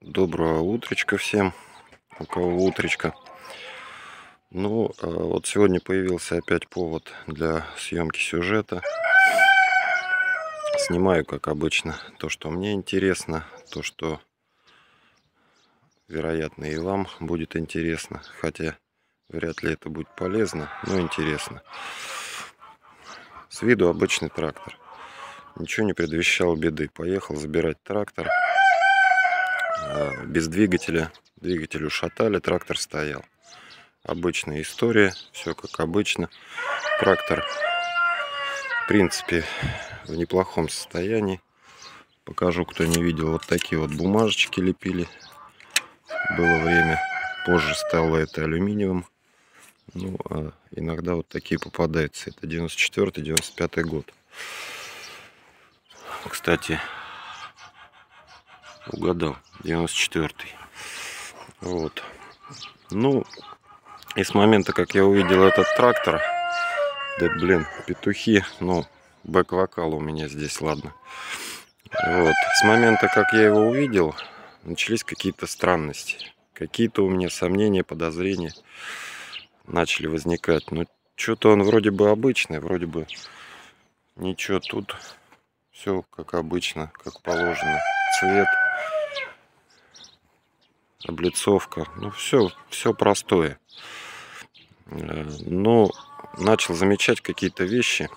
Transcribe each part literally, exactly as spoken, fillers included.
Доброго утречка всем, у кого утречка. Ну, вот сегодня появился опять повод для съемки сюжета. Снимаю, как обычно, то, что мне интересно, то, что, вероятно, и вам будет интересно. Хотя, вряд ли это будет полезно, но интересно. С виду обычный трактор. Ничего не предвещало беды. Поехал забирать трактор. Без двигателя. Двигатель ушатали, трактор стоял. Обычная история, все как обычно. Трактор, в принципе, в неплохом состоянии. Покажу, кто не видел. Вот такие вот бумажечки лепили. Было время. Позже стало это алюминиевым. Ну, а иногда вот такие попадаются. Это девяносто четвёртый — девяносто пятый год. Кстати, угадал. девяносто четвёртый. Вот. Ну, и с момента, как я увидел этот трактор, да блин, петухи, ну, бэк-вокал у меня здесь, ладно. Вот. С момента, как я его увидел, начались какие-то странности. Какие-то у меня сомнения, подозрения начали возникать. Ну, что-то он вроде бы обычный, вроде бы ничего, тут все как обычно, как положено. Цвет, облицовка, ну, все, все простое. Но начал замечать какие-то вещи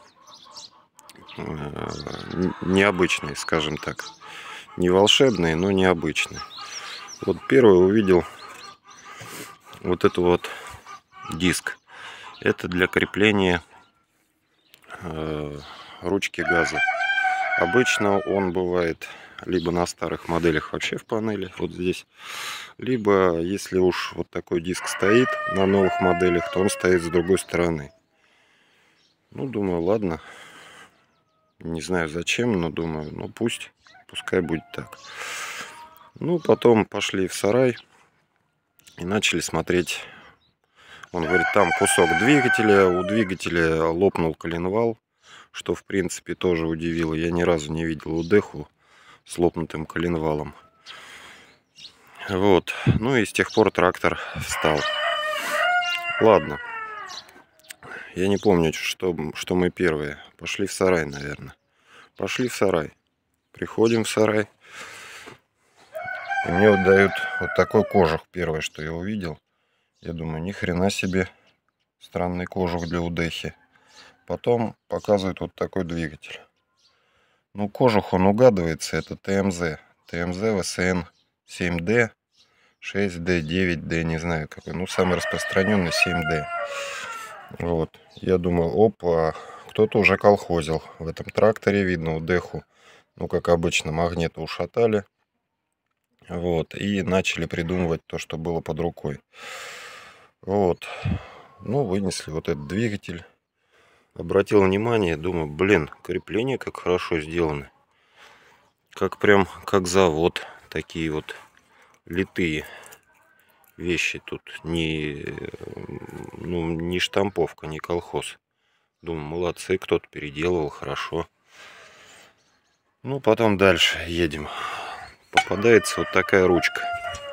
необычные, скажем так. Не волшебные, но необычные. Вот первый увидел вот это вот диск. Это для крепления э, ручки газа. Обычно он бывает либо на старых моделях вообще в панели, вот здесь, либо если уж вот такой диск стоит на новых моделях, то он стоит с другой стороны. Ну, думаю, ладно. Не знаю зачем, но думаю, ну пусть, пускай будет так. Ну, потом пошли в сарай и начали смотреть. Он говорит, там кусок двигателя, у двигателя лопнул коленвал, что в принципе тоже удивило. Я ни разу не видел удеху с лопнутым коленвалом. Вот, ну и с тех пор трактор встал. Ладно, я не помню, что, что мы первые. Пошли в сарай, наверное. Пошли в сарай. Приходим в сарай. И мне вот дают вот такой кожух, первое, что я увидел. Я думаю, ни хрена себе, странный кожух для удехи. Потом показывают вот такой двигатель. Ну, кожух он угадывается, это ТМЗ. ТМЗ ВСН семь дэ, шесть дэ, девять дэ, не знаю какой. Ну, самый распространенный семь дэ. Вот. Я думаю, опа, кто-то уже колхозил. В этом тракторе видно удеху. Ну, как обычно, магниты ушатали. Вот. И начали придумывать то, что было под рукой. Вот. Ну, вынесли вот этот двигатель. Обратил внимание, думаю, блин, крепления как хорошо сделаны. Как прям, как завод. Такие вот литые вещи тут. Не, ну, не штамповка, не колхоз. Думаю, молодцы, кто-то переделывал, хорошо. Ну, потом дальше едем. Попадается вот такая ручка.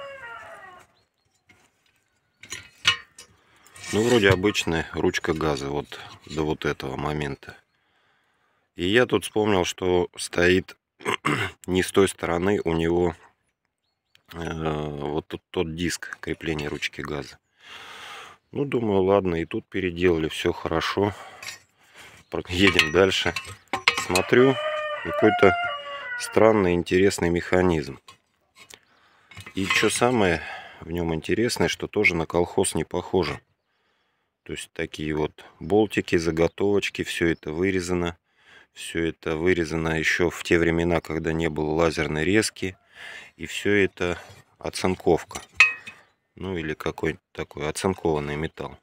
Ну, вроде обычная ручка газа, вот до вот этого момента. И я тут вспомнил, что стоит не с той стороны у него э, вот тут тот диск крепления ручки газа. Ну, думаю, ладно, и тут переделали, все хорошо. Едем дальше. Смотрю, какой-то странный, интересный механизм. И что самое в нем интересное, что тоже на колхоз не похоже. То есть такие вот болтики, заготовочки, все это вырезано. Все это вырезано еще в те времена, когда не было лазерной резки. И все это оцинковка. Ну или какой-то такой оцинкованный металл.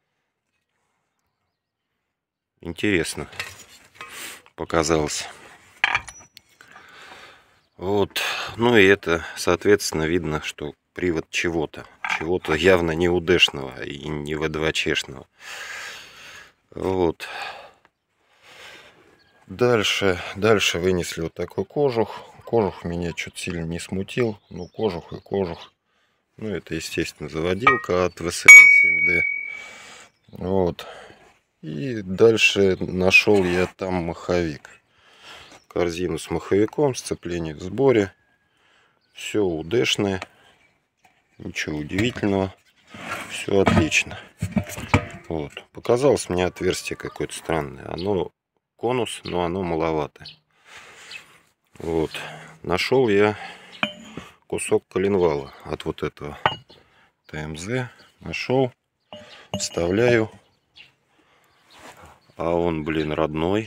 Интересно показалось. Вот. Ну и это, соответственно, видно, что привод чего-то. Чего-то явно не удешного и не вэ два чешного. Вот. Дальше, дальше вынесли вот такой кожух. кожух меня что-то сильно не смутил. Ну, кожух и кожух. Ну, это, естественно, заводилка от вэ эс эн семь дэ. Вот. И дальше нашел я там маховик. Корзину с маховиком, сцепление в сборе. Все удешное. Ничего удивительного. Все отлично. Вот. Показалось мне отверстие какое-то странное. Оно конус, но оно маловато. Вот. Нашел я кусок коленвала от вот этого тэ эм зэ. Нашел. Вставляю. А он, блин, родной.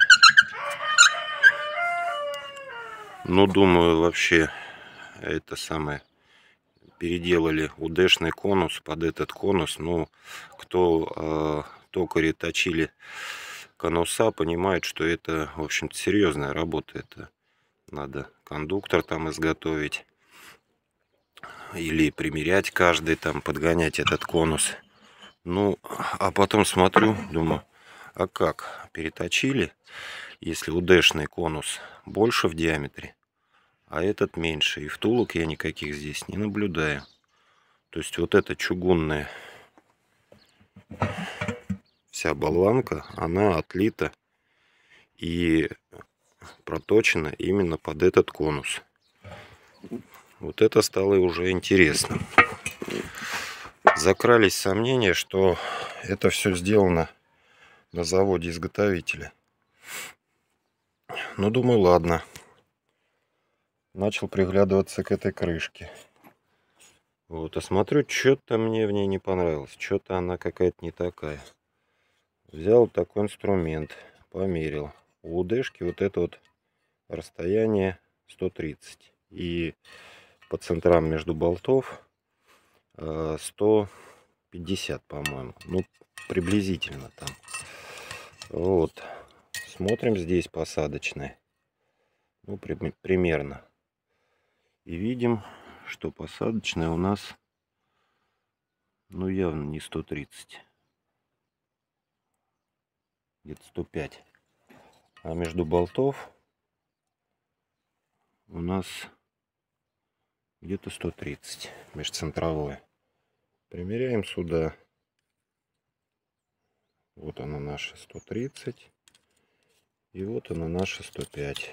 Ну, думаю, вообще это самое... Переделали удешный конус под этот конус. Ну, кто э, токари точили конуса, понимает, что это, в общем-то, серьезная работа. Это надо кондуктор там изготовить. Или примерять каждый, там, подгонять этот конус. Ну, а потом смотрю, думаю, а как? Переточили, если удешный конус больше в диаметре, а этот меньше. И втулок я никаких здесь не наблюдаю. То есть вот эта чугунная вся болванка, она отлита и проточена именно под этот конус. Вот это стало уже интересно. Закрались сомнения, что это все сделано на заводе изготовителя. Ну, думаю, ладно. Начал приглядываться к этой крышке. Вот, а смотрю, что-то мне в ней не понравилось. Что-то она какая-то не такая. Взял такой инструмент, померил. У удешки вот это вот расстояние сто тридцать. И по центрам между болтов сто пятьдесят, по-моему. Ну, приблизительно там. Вот. Смотрим здесь посадочное. Ну, при, примерно. И видим, что посадочная у нас, ну, явно не сто тридцать. Где-то сто пять. А между болтов у нас где-то сто тридцать. Межцентровое. Примеряем сюда. Вот она наша сто тридцать. И вот она наша сто пять.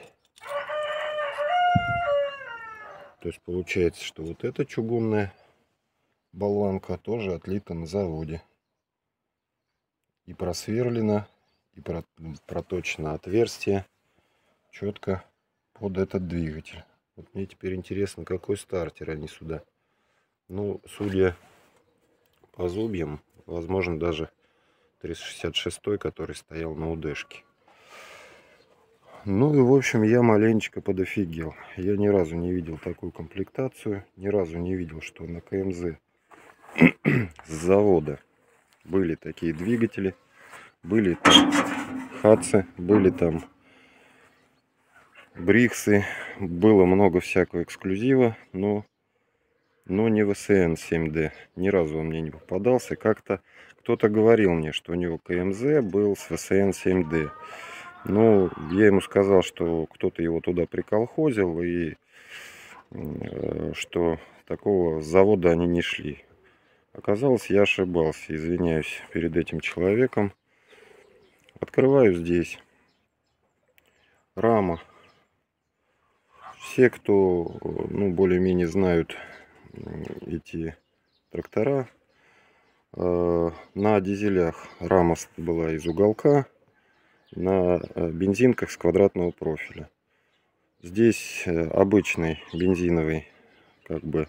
То есть получается, что вот эта чугунная болванка тоже отлита на заводе. И просверлено, и проточено отверстие четко под этот двигатель. Вот мне теперь интересно, какой стартер они сюда. Ну, судя по зубьям, возможно, даже триста шестьдесят шесть, который стоял на удешке. Ну и, в общем, я маленечко подофигел. Я ни разу не видел такую комплектацию. Ни разу не видел, что на ка эм зэ с завода были такие двигатели. Были там хатсы, были там бриксы. Было много всякого эксклюзива, но, но не вэ эс эн семь дэ. Ни разу он мне не попадался. Как-то кто-то говорил мне, что у него ка эм зэ был с вэ эс эн семь дэ. Ну, я ему сказал, что кто-то его туда приколхозил, и э, что такого завода они не шли. Оказалось, я ошибался. Извиняюсь перед этим человеком. Открываю здесь. Рама. Все, кто, ну, более-менее знают эти трактора, э, на дизелях рама была из уголка. На бензинках с квадратного профиля. Здесь обычный бензиновый, как бы,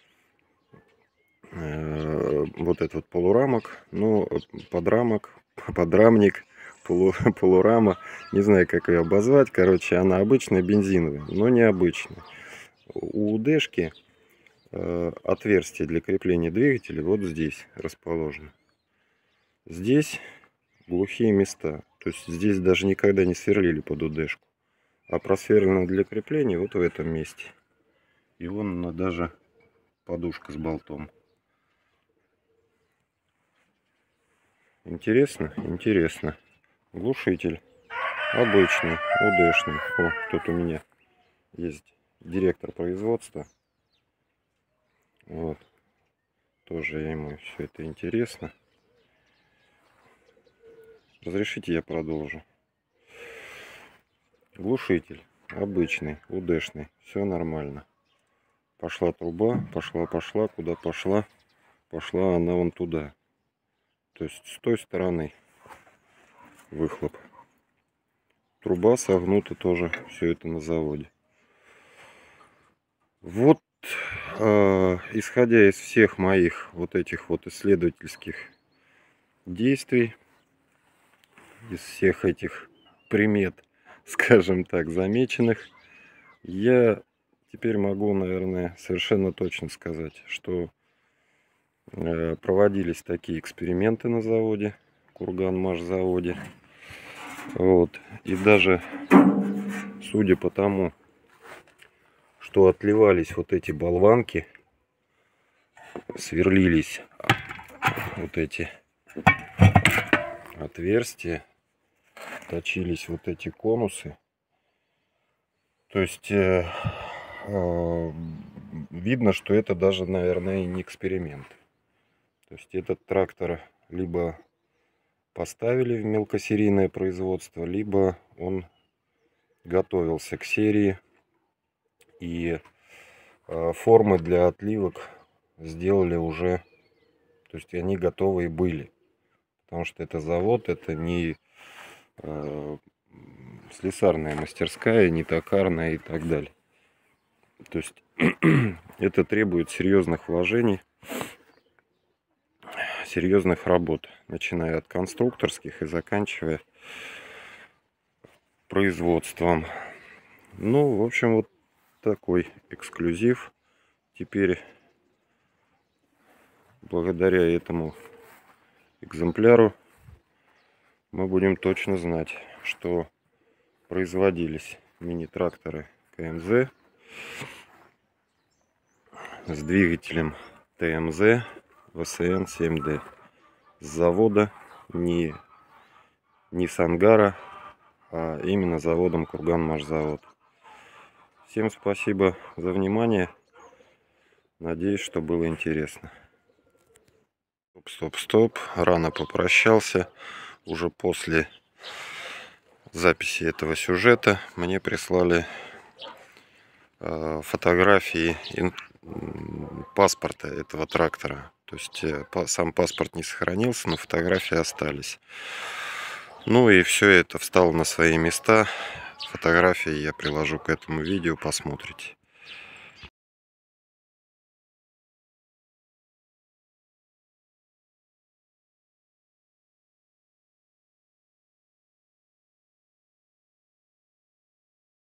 э, вот этот вот полурамок, ну, подрамок, подрамник, полу, полурама, не знаю, как ее обозвать. Короче, она обычная бензиновая, но необычная. У удешки э, отверстие для крепления двигателя вот здесь расположено. Здесь глухие места. То есть здесь даже никогда не сверлили под удешку. А просверлено для крепления вот в этом месте. И вон она даже подушка с болтом. Интересно? Интересно. Глушитель. Обычный, удешный. О, тут у меня есть директор производства. Вот. Тоже ему все это интересно. Разрешите, я продолжу. Глушитель обычный, УДшный, все нормально. Пошла труба, пошла, пошла, куда пошла? Пошла она вон туда. То есть с той стороны выхлоп. Труба согнута тоже, все это на заводе. Вот, э, исходя из всех моих вот этих вот исследовательских действий, из всех этих примет, скажем так, замеченных, я теперь могу, наверное, совершенно точно сказать, что э, проводились такие эксперименты на заводе, Курганмашзаводе. Вот. И даже, судя по тому, что отливались вот эти болванки, сверлились вот эти отверстия, точились вот эти конусы. То есть э, э, видно, что это даже, наверное, и не эксперимент. То есть этот трактор либо поставили в мелкосерийное производство, либо он готовился к серии. И э, формы для отливок сделали уже, то есть они готовые были. Потому что это завод, это не э, слесарная мастерская, не токарная и так далее. То есть это требует серьезных вложений, серьезных работ, начиная от конструкторских и заканчивая производством. Ну, в общем, вот такой эксклюзив. Теперь, благодаря этому экземпляру, мы будем точно знать, что производились мини-тракторы КМЗ с двигателем ТМЗ ВСН семь дэ с завода, не, не с ангара, а именно заводом Курганмашзавод. Всем спасибо за внимание. Надеюсь, что было интересно. Стоп, стоп, стоп. Рано попрощался. Уже после записи этого сюжета мне прислали э, фотографии паспорта этого трактора. То есть сам паспорт не сохранился, но фотографии остались. Ну и все это встало на свои места. Фотографии я приложу к этому видео, посмотрите.